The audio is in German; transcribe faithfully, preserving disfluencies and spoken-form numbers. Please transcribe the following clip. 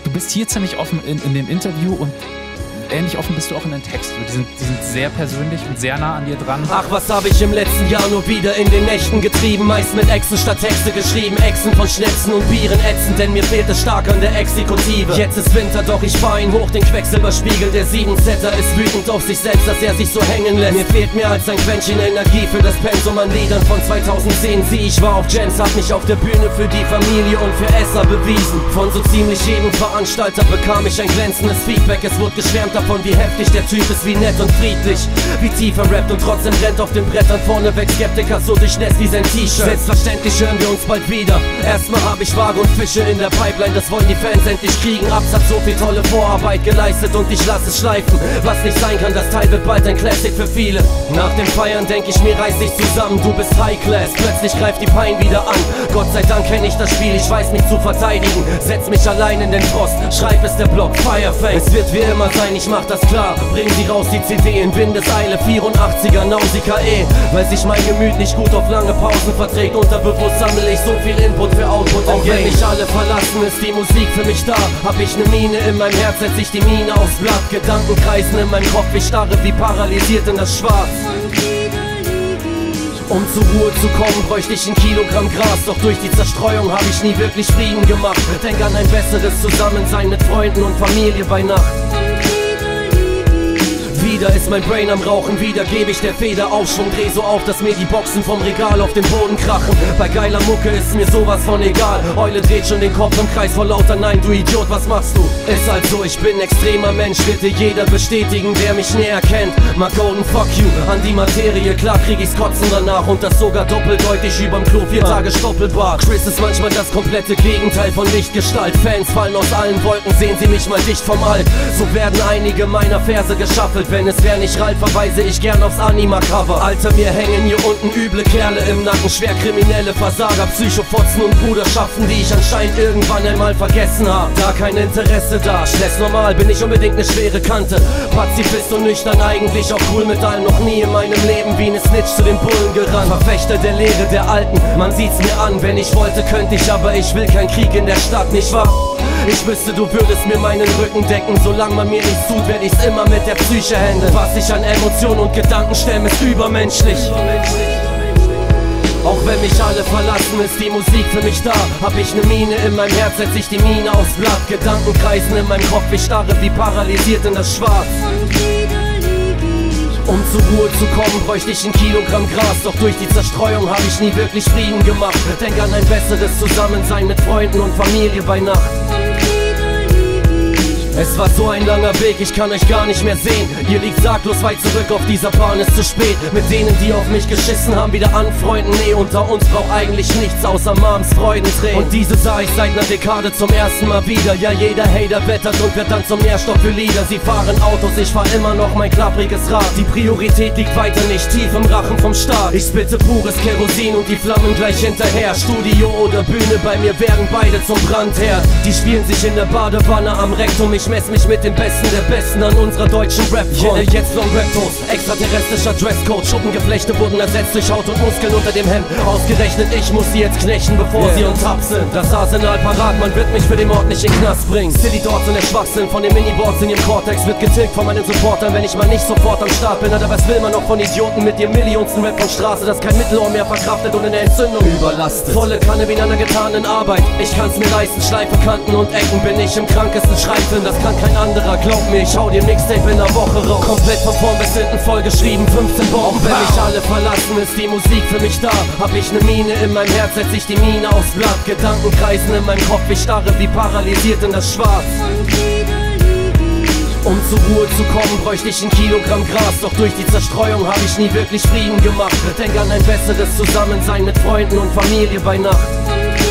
du bist hier ziemlich offen in, in dem Interview und ähnlich offen bist du auch in den Text. Die sind, die sind sehr persönlich und sehr nah an dir dran. Ach, was habe ich im letzten Jahr nur wieder in den Nächten getrieben. Meist mit Exen statt Texte geschrieben. Exen von Schnäpsen und Bieren ätzend, denn mir fehlt es stark an der Exekutive. Jetzt ist Winter, doch ich fahr ihn hoch, den Quecksilberspiegel. Der Siebensetter ist wütend auf sich selbst, dass er sich so hängen lässt. Mir fehlt mehr als ein Quäntchen Energie für das Pensum an Liedern von zweitausendzehn. Sieh, ich war auf Jams, hab mich auf der Bühne für die Familie und für Esser bewiesen. Von so ziemlich jedem Veranstalter bekam ich ein glänzendes Feedback. Es wurde geschwärmt davon, wie heftig der Typ ist, wie nett und friedlich, wie tief er rappt und trotzdem rennt auf den Brettern vorneweg Skeptiker so durchnässt wie sein T-Shirt. Selbstverständlich hören wir uns bald wieder. Erstmal hab ich Waage und Fische in der Pipeline, das wollen die Fans endlich kriegen. Absatz so viel tolle Vorarbeit geleistet und ich lass es schleifen. Was nicht sein kann, das Teil wird bald ein Classic für viele. Nach dem Feiern denk ich mir, reiß dich zusammen, du bist High Class. Plötzlich greift die Pein wieder an. Gott sei Dank kenn ich das Spiel, ich weiß mich zu verteidigen. Setz mich allein in den Frost, schreib es der Block, Firefang. Es wird wie immer sein, ich mach das klar. Bringen sie raus die C D in Windeseile, vierundachtziger Nausicaa E, weil sich mein Gemüt nicht gut auf lange Pausen verträgt. Unterbewusst sammle ich so viel Input für Output. Auch wenn mich alle verlassen, ist die Musik für mich da. Hab ich ne Mine in meinem Herz, setz ich die Mine aufs Blatt. Gedanken kreisen in meinem Kopf, ich starre wie paralysiert in das Schwarz. Um zur Ruhe zu kommen, bräuchte ich ein Kilogramm Gras. Doch durch die Zerstreuung habe ich nie wirklich Frieden gemacht. Denk an ein besseres Zusammensein mit Freunden und Familie bei Nacht. Wieder ist mein Brain am Rauchen, wieder gebe ich der Feder Aufschwung. Dreh so auf, dass mir die Boxen vom Regal auf den Boden krachen. Bei geiler Mucke ist mir sowas von egal. Eule dreht schon den Kopf im Kreis vor lauter Nein, du Idiot, was machst du? Ist halt so, ich bin extremer Mensch, bitte jeder bestätigen, der mich näher kennt. Mark Golden, fuck you, an die Materie, klar krieg ich's kotzen danach. Und das sogar doppeldeutig überm Klo, vier Tage Stoppelbar. Chris ist manchmal das komplette Gegenteil von Lichtgestalt. Fans fallen aus allen Wolken, sehen sie mich mal dicht vom Alt. So werden einige meiner Verse geschaffelt. Wenn es wär nicht Ralf, verweise ich gern aufs Anima-Cover. Alter, mir hängen hier unten üble Kerle im Nacken. Schwerkriminelle Versager, Psychofotzen und Bruderschaften, die ich anscheinend irgendwann einmal vergessen hab. Da kein Interesse da, Stress normal, bin ich unbedingt ne schwere Kante. Pazifist und nüchtern, eigentlich auch cool mit allem. Noch nie in meinem Leben wie ne Snitch zu den Bullen gerannt. Verfechter der Lehre der Alten, man sieht's mir an. Wenn ich wollte, könnte ich, aber ich will kein Krieg in der Stadt, nicht wahr? Ich wüsste, du würdest mir meinen Rücken decken. Solange man mir nichts tut, werd ich's immer mit der Psyche handeln. Was ich an Emotionen und Gedanken stemme, ist übermenschlich. Auch wenn mich alle verlassen, ist die Musik für mich da. Hab ich ne Mine in meinem Herz, setz ich die Mine aufs Blatt. Gedanken kreisen in meinem Kopf, ich starre wie paralysiert in das Schwarz. Um zur Ruhe zu kommen, bräuchte ich ein Kilogramm Gras. Doch durch die Zerstreuung habe ich nie wirklich Frieden gemacht. Denk an ein besseres Zusammensein mit Freunden und Familie bei Nacht. Es war so ein langer Weg, ich kann euch gar nicht mehr sehen. Ihr liegt saglos weit zurück, auf dieser Bahn ist zu spät. Mit denen, die auf mich geschissen haben, wieder anfreunden. Nee, unter uns braucht eigentlich nichts außer Mams Freudentränen. Und diese sah ich seit einer Dekade zum ersten Mal wieder. Ja, jeder Hater wettert und wird dann zum Nährstoff für Lieder. Sie fahren Autos, ich fahr immer noch mein klappriges Rad. Die Priorität liegt weiter nicht tief im Rachen vom Staat. Ich spitte pures Kerosin und die Flammen gleich hinterher. Studio oder Bühne, bei mir werden beide zum Brandherd. Die spielen sich in der Badewanne am Rektum. Ich mess mich mit den Besten der Besten an unserer deutschen Rap-Front. Yeah, jetzt Long Rap-Toast, extraterrestrischer Dresscode. Schuppengeflechte wurden ersetzt durch Haut und Muskeln unter dem Hemd. Ausgerechnet ich muss sie jetzt knechten, bevor yeah. sie on top sind. Das Arsenal parat, man wird mich für den Ort nicht in den Knast bringen. City Dogs und der Schwachsinn von den Miniboards in ihrem Cortex wird getilgt von meinen Supportern, wenn ich mal nicht sofort am Start bin. Alter, was will man noch von Idioten mit ihrem millionsten Rap von Straße, das kein Mittelohr mehr verkraftet und in der Entzündung überlastet. Volle Kanne wie in einer getanen Arbeit. Ich kann's mir leisten, Schleife, Kanten und Ecken. Bin ich im krankesten Schreibfilm, das kann kein anderer. Glaub mir, ich hau dir Mixtape in der Woche raus. Komplett von vorn bis hinten vollgeschrieben, fünfzehn Bomben. Wenn mich alle verlassen, ist die Musik für mich da. Hab ich ne Mine in meinem Herz, setz ich die Mine aufs Blatt. Gedanken kreisen in meinem Kopf, ich starre wie paralysiert in das Schwarz. Um zur Ruhe zu kommen, bräuchte ich ein Kilogramm Gras. Doch durch die Zerstreuung habe ich nie wirklich Frieden gemacht. Denk an ein besseres Zusammensein mit Freunden und Familie bei Nacht.